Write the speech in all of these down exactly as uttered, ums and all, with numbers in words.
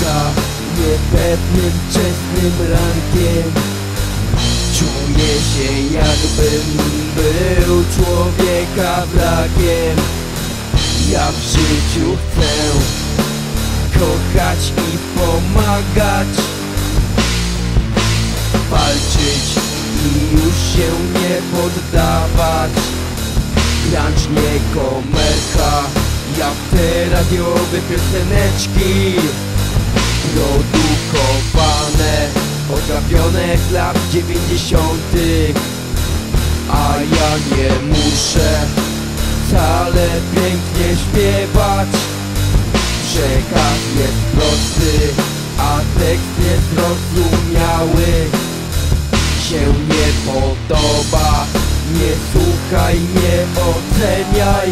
maska, niepewnym wczesnym rankiem. Czuję się, jakbym był człowieka wragiem. Ja w życiu chcę kochać i pomagać, walczyć i już się nie poddawać. Grać nie komercha, jak te radiowe pioseneczki produkowane, potrafione z lat dziewięćdziesiątych. A ja nie muszę wcale pięknie śpiewać. Przekaz jest prosty, a tekst niezrozumiały. Się nie podoba, nie słuchaj, nie oceniaj.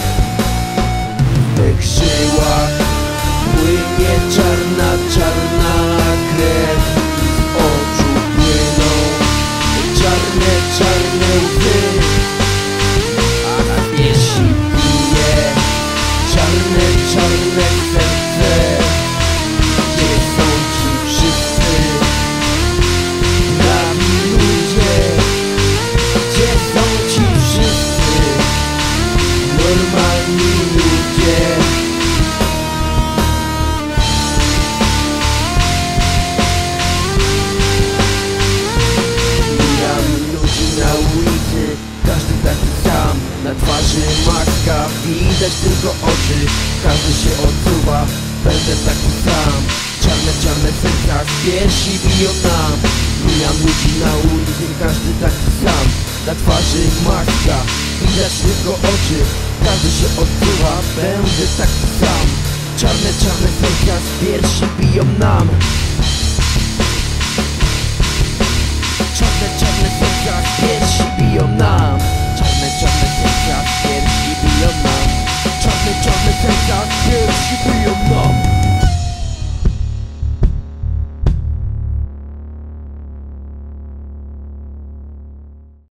W tych żyłach płynie czarna, czarna krew. Z oczu płyną czarne, czarne łzy. A na piersi bije czarne, czarne serce. Gdzie są ci wszyscy prawi ludzie? Gdzie są ci wszyscy normalni ludzie? Mijam ludzi na ulicy, każdy taki sam. Na twarzy maska, widać tylko oczy. Każdy się odsuwa, będę taki sam. Czarne, czarne serca z piersi biją nam. Mijam ludzi na ulicy, każdy taki sam. Na twarzy maska, widać tylko oczy. Każdy się odsuwa, będę taki sam. Czarne, czarne serca z piersi biją nam.